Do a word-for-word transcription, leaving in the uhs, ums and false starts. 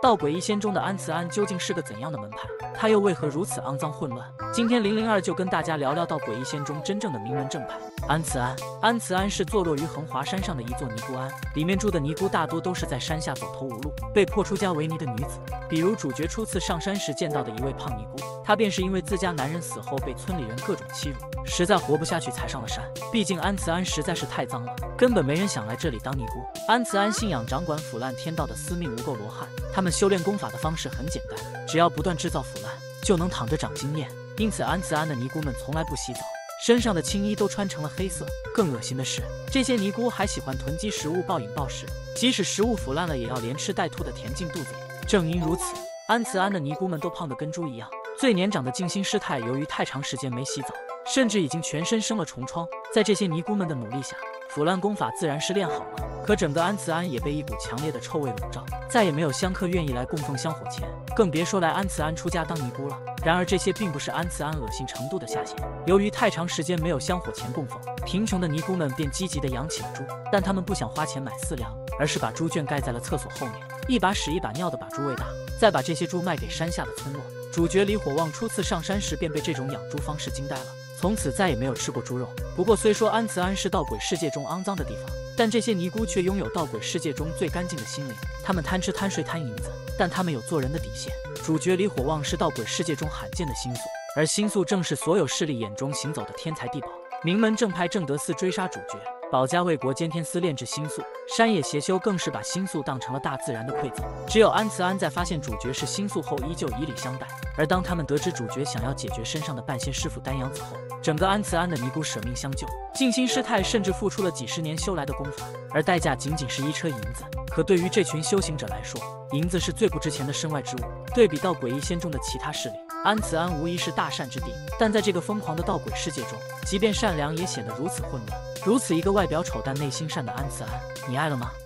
盗诡一仙中的安慈庵究竟是个怎样的门派？他又为何如此肮脏混乱？今天零零二就跟大家聊聊盗诡一仙中真正的名门正派安慈庵。安慈庵是坐落于横华山上的一座尼姑庵，里面住的尼姑大多都是在山下走投无路、被迫出家为尼的女子。比如主角初次上山时见到的一位胖尼姑，她便是因为自家男人死后被村里人各种欺辱，实在活不下去才上了山。毕竟安慈庵实在是太脏了，根本没人想来这里当尼姑。安慈庵信仰掌管腐烂天道的司命无垢罗汉，他们修炼功法的方式很简单，只要不断制造腐烂，就能躺着长经验。因此安慈庵的尼姑们从来不洗澡，身上的青衣都穿成了黑色。更恶心的是，这些尼姑还喜欢囤积食物暴饮暴食，即使食物腐烂了也要连吃带吐的填进肚子里。正因如此，安慈庵的尼姑们都胖得跟猪一样。最年长的静心师太由于太长时间没洗澡，甚至已经全身生了虫疮。在这些尼姑们的努力下，腐烂功法自然是练好了。可整个安慈庵也被一股强烈的臭味笼罩，再也没有香客愿意来供奉香火钱，更别说来安慈庵出家当尼姑了。然而这些并不是安慈庵恶心程度的下限，由于太长时间没有香火钱供奉，贫穷的尼姑们便积极地养起了猪。但他们不想花钱买饲料，而是把猪圈盖在了厕所后面，一把屎一把尿的把猪喂大，再把这些猪卖给山下的村落。主角李火旺初次上山时便被这种养猪方式惊呆了，从此再也没有吃过猪肉。不过虽说安慈庵是盗诡世界中肮脏的地方，但这些尼姑却拥有盗诡世界中最干净的心灵。他们贪吃贪睡贪银子，但他们有做人的底线。主角李火旺是盗诡世界中罕见的星宿，而星宿正是所有势力眼中行走的天才地宝。名门正派正德寺追杀主角，保家卫国兼天司炼制星宿，山野邪修更是把星宿当成了大自然的馈赠。只有安慈庵在发现主角是星宿后依旧以礼相待，而当他们得知主角想要解决身上的半仙师傅丹阳子后，整个安慈庵的尼姑舍命相救。静心师太甚至付出了几十年修来的功法，而代价仅仅是一车银子。可对于这群修行者来说，银子是最不值钱的身外之物。对比到诡异仙中的其他势力，安慈庵无疑是大善之地，但在这个疯狂的盗诡世界中，即便善良也显得如此混乱。如此一个外表丑但内心善的安慈庵，你爱了吗？